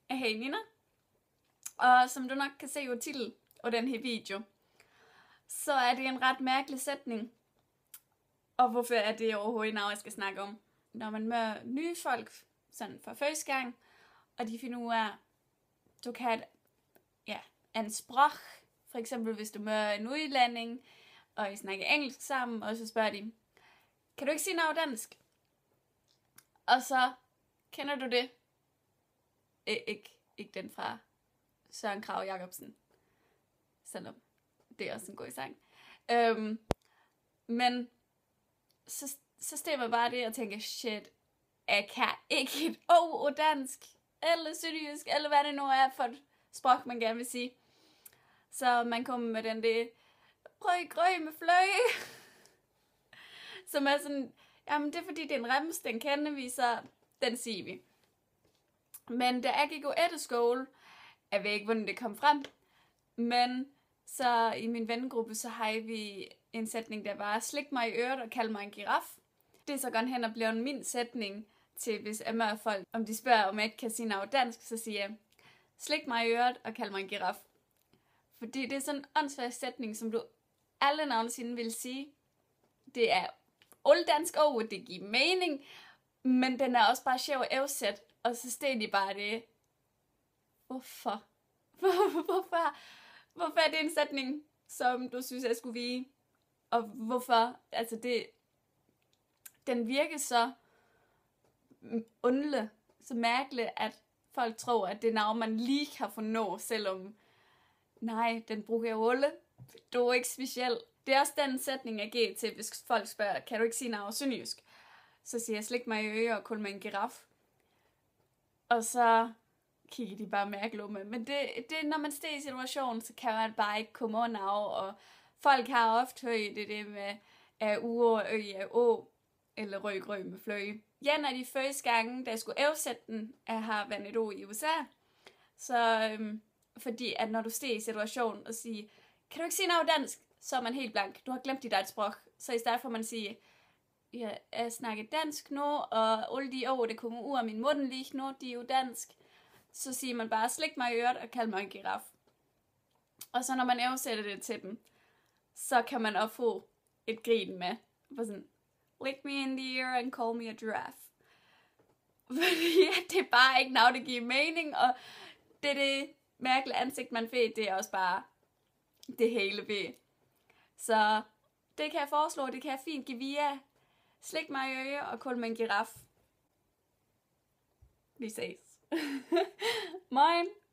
Hej Nina. Og som du nok kan se på titlen og den her video, så er det en ret mærkelig sætning. Og hvorfor er det overhovedet noget, jeg skal snakke om? Når man møder nye folk sådan for første gang, og de finder ud af, du kan en sprog. For eksempel hvis du møder en udlænding, og I snakker engelsk sammen, og så spørger de, kan du ikke sige noget dansk? Og så kender du det? Ikke den fra Søren Kragh Jacobsen. Selvom det er også en god sang. Men så stemmer bare det og tænker, shit, jeg kan ikke et ord dansk, eller sønderjysk, eller hvad det nu er for et sprog, man gerne vil sige. Så man kommer med den der røg med fløje, som er sådan, jamen det er fordi det er en rems, den kender vi, så den siger vi. Men da jeg gik på efterskole, jeg ved ikke, hvordan det kom frem, men så i min vennegruppe, så har vi en sætning, der var, slik mig i øret og kald mig en giraf. Det er så godt hen og bliver min sætning til, hvis jeg møder folk, om de spørger, om jeg ikke kan sige noget dansk, så siger jeg, slik mig i øret og kald mig en giraf. Fordi det er sådan en åndssvær sætning, som du alle nogensinde vil sige. Det er olddansk ord, det giver mening, men den er også bare sjov at oversætte, og så står de bare det. Hvorfor? Hvorfor er det en sætning, som du synes, jeg skulle vide? Og hvorfor? Altså den virker så underlig, så mærkeligt, at folk tror, at det er noget, man lige kan få nå, selvom nej, den bruger jeg alle. Du er ikke speciel. Det er også den sætning, jeg giver til, hvis folk spørger, kan du ikke sige noget sønderjysk? Så siger jeg, slik mig i øret og kald mig en giraf. Og så kigger de bare mærkeligt ud med. Men det, når man står i situationen, så kan man bare ikke komme under af. Og folk har ofte hørt det med uger, å, eller røg med fløje. En af de første gange, da jeg skulle oversætte den, jeg har været et år i USA. Så fordi at når du står i situationen og siger, kan du ikke sige noget dansk? Så er man helt blank. Du har glemt dit eget sprog. Så i stedet for man siger, jeg snakker dansk nu, og alle de ord, der kommer ud af min mund lige nu, de er jo dansk. Så siger man bare, slik mig i øret og kald mig en giraf. Og så når man oversætter det til dem, så kan man også få et grin med. For sådan, lick me in the ear and call me a giraffe. Fordi det er bare ikke noget, der giver mening, og det mærkelige ansigt, man får, det er også bare det hele ved. Så det kan jeg foreslå, det kan jeg fint give via. Slik mig i øje og kald mig en giraf. Vi ses. Moin!